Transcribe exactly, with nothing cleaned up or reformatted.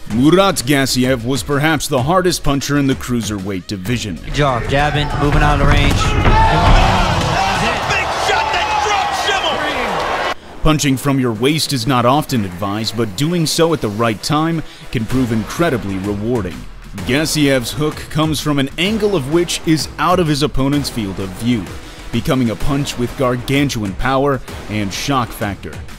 Murat Gassiev was perhaps the hardest puncher in the cruiserweight division. Good job, jabbing, moving out of the range. Big shot that dropped Shimmell! Punching from your waist is not often advised, but doing so at the right time can prove incredibly rewarding. Gassiev's hook comes from an angle of which is out of his opponent's field of view, becoming a punch with gargantuan power and shock factor.